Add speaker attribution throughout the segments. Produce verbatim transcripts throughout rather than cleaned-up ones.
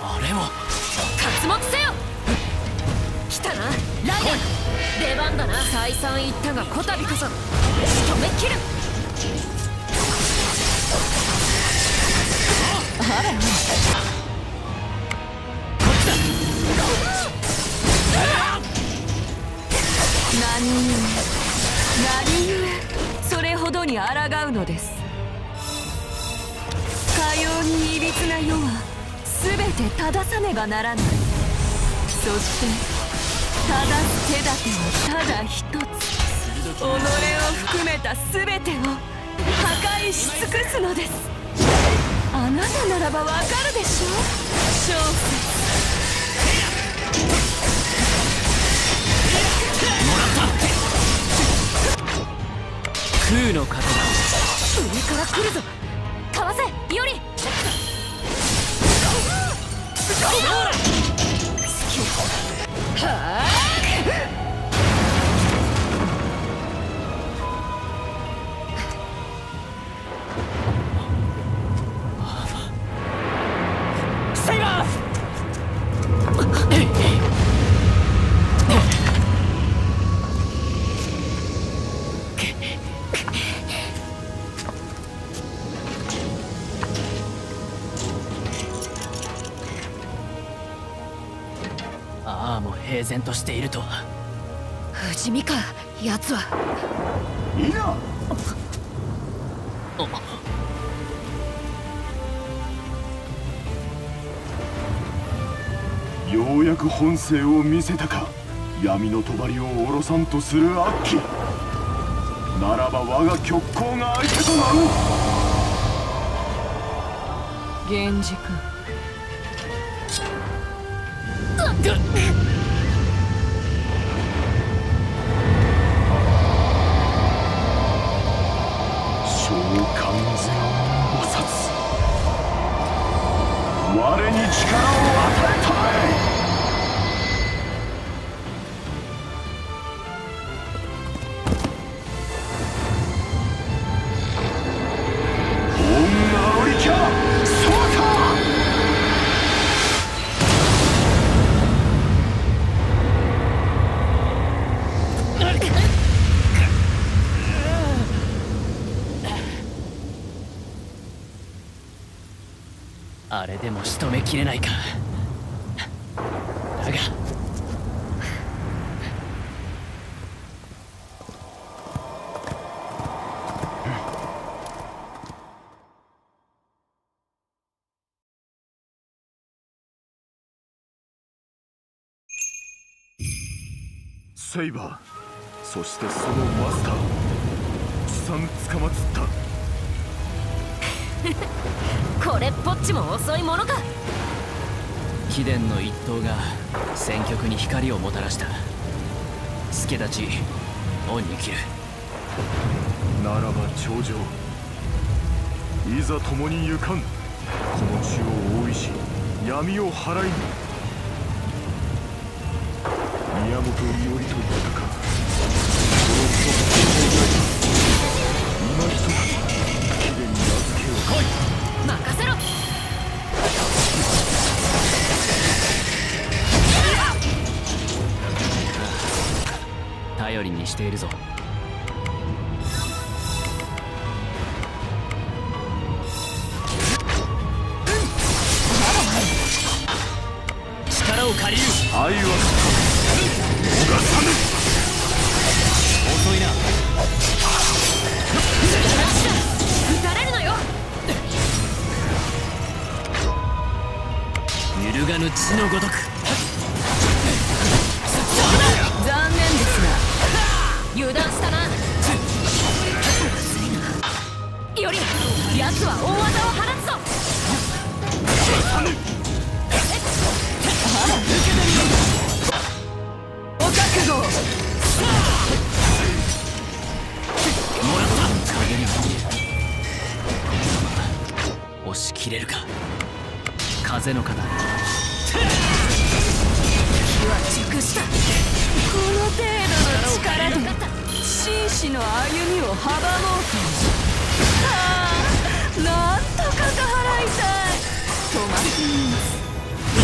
Speaker 1: あれは
Speaker 2: 活目せよ。来たなライダー、出番だな。再三言ったがこたびこそ仕留めきる。あらこっちだ。何故何故それほどに抗うのです。かようにいびつな世は全て正さねばならない。そして正す手立てはただ一つ。己を含めた全てを破壊し尽くすのです。あなたならばわかるでしょう。小説
Speaker 1: もらった。空の刀。
Speaker 2: 上から来るぞ。かわせより。はあ。
Speaker 1: セイバー。ああも平然としているとは。
Speaker 2: 不死身か奴は。
Speaker 3: いいな。ようやく本性を見せたか。闇の帳を下ろさんとする悪鬼ならば我が極光が相手となる。
Speaker 2: 源氏君。
Speaker 3: 召喚ゼオン菩薩、我に力を与えたまえ。女おりきゃそうか。
Speaker 1: あれでも仕留めきれないか。だが
Speaker 3: セイバー、そしてそのマスター地産捕まつった。
Speaker 2: これっぽっちも遅いものか。
Speaker 1: 貴殿の一党が戦局に光をもたらした。助太刀恩に切る。
Speaker 3: ならば頂上、いざ共に行かん。この地を覆いし闇を払いに。宮本伊織と言ったか。今一つ貴殿に預けよう。
Speaker 1: 来い。
Speaker 2: 任せろ。
Speaker 1: 頼りにしているぞ。力を借りる。
Speaker 3: 愛は逃さぬ。
Speaker 1: 遅いな。
Speaker 2: 撃たれるのよ。
Speaker 1: 揺るがぬ血のごとく。
Speaker 2: 残念ですが油断したな。より奴は大技を放つぞ。お覚悟を。
Speaker 1: もらった。影に押し切れるか。風の刀。
Speaker 2: 火は熟した。この程度の力で紳士の歩みを阻もうと。ああ、なんとか払いたい。止まってみます。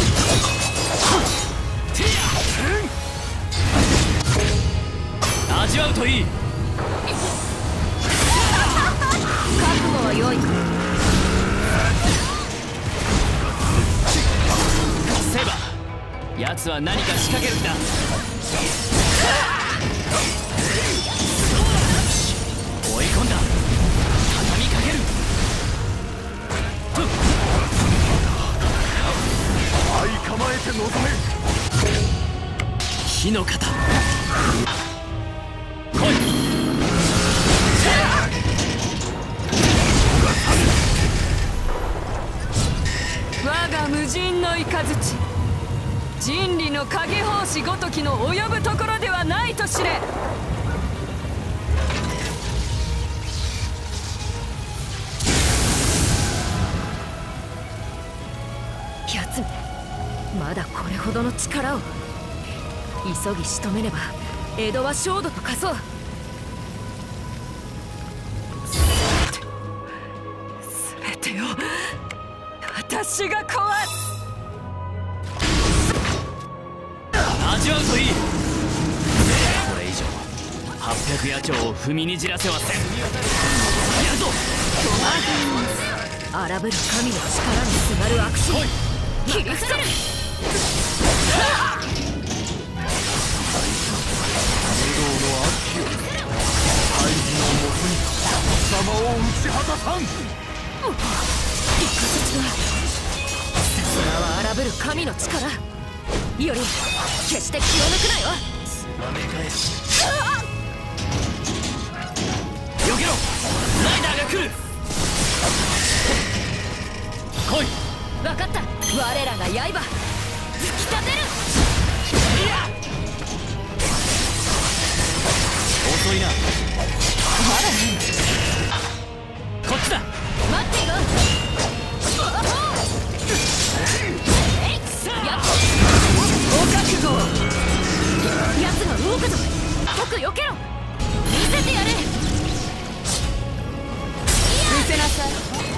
Speaker 1: 奴は何か仕掛ける気だ。追い込んだ。畳みかける。
Speaker 3: 相構えて臨め。
Speaker 1: 火の型。来い。
Speaker 2: 我が無人の雷、人理の影法師ごときの及ぶところではないと知れ。奴め、まだこれほどの力を。急ぎ仕留めねば江戸は焦土と化そう。全てを私が壊す。
Speaker 1: 味わうといい。これ以上はっぴゃく野鳥を踏みにじらせはせん。やるぞ。
Speaker 2: 荒ぶる神の力にすがる悪心、切り捨てる。
Speaker 3: 武道の悪鬼よ、大義のもとに貴様を打ち果たさん。
Speaker 2: いかさちだ。それは荒ぶる神の力より決して気を抜くなよ。
Speaker 1: つばめ返し。よけろ。ライダーが来る。来い。
Speaker 2: 分かった。我らが刃突き立てる。
Speaker 1: いや、遅いな。
Speaker 2: まだね。
Speaker 1: こっちだ。
Speaker 2: 待っていろ。やっお覚悟を。奴が動くぞ。僕避けろ。見せてやれ。見せなさい。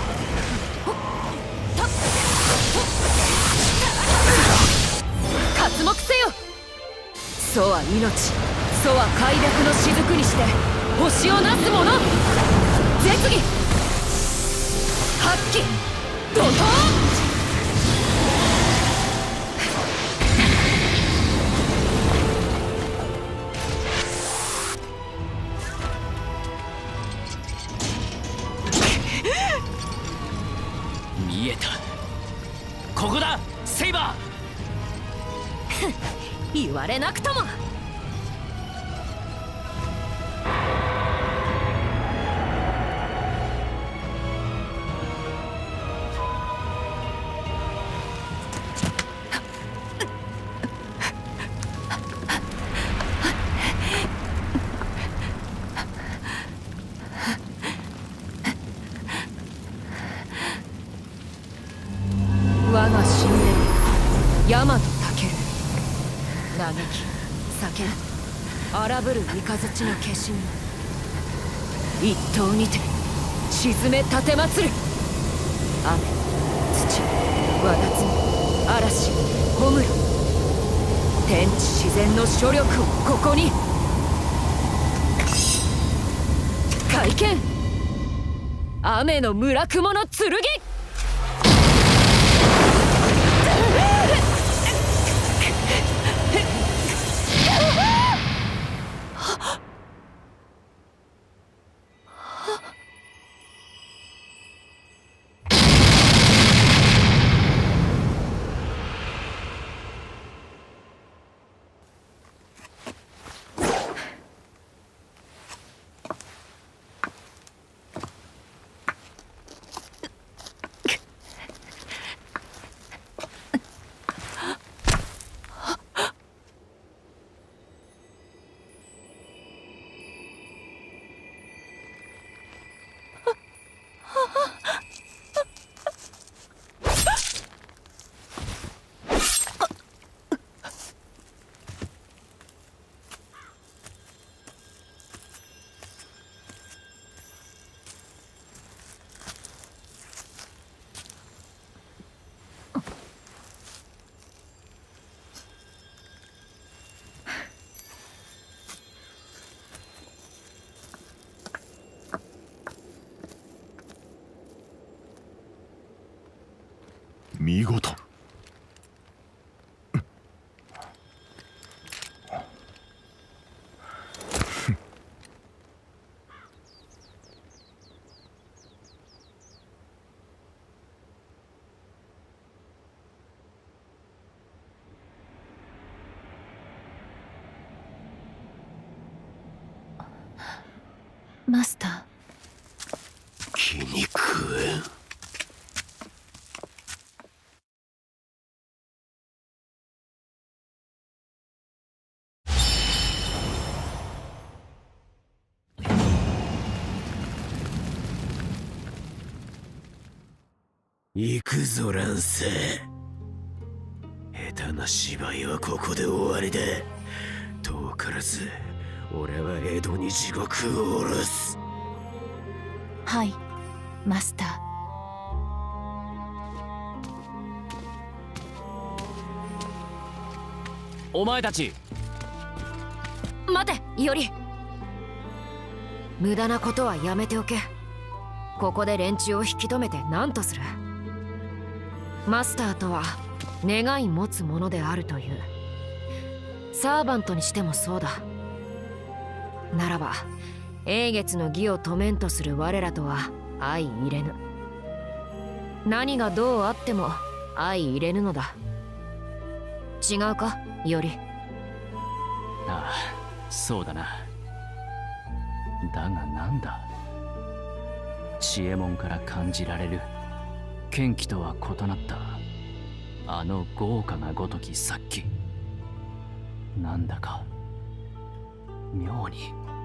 Speaker 2: 刮目せよ。楚は命、楚は快楽の雫にして星をなす者。絶技発揮怒涛。
Speaker 1: 見えた。ここだ、セイバ
Speaker 2: ー。言われなくとも。我が神殿大和武尊嘆き叫荒ぶる三日月の化身、一刀にて沈め立てまつる。雨、土、わだつみ、嵐、ほむろ、天地自然の諸力をここに。会見雨の村雲の剣。 マスター。
Speaker 4: 気に食えん。行くぞ乱世。下手な芝居はここで終わりだ。遠からず俺は江戸に地獄を下ろす。
Speaker 2: はい、マスター。
Speaker 1: お前たち
Speaker 2: 待て、イオリ。無駄なことはやめておけ。ここで連中を引き止めて何とする。マスターとは願い持つものであるという。サーバントにしてもそうだ。ならば英月の義を止めんとする我らとは相入れぬ。何がどうあっても相入れぬのだ。違うか、イオリ。
Speaker 1: ああ、そうだな。だがなんだ、知恵門から感じられる剣気とは異なったあの豪華なごとき殺気、なんだか妙に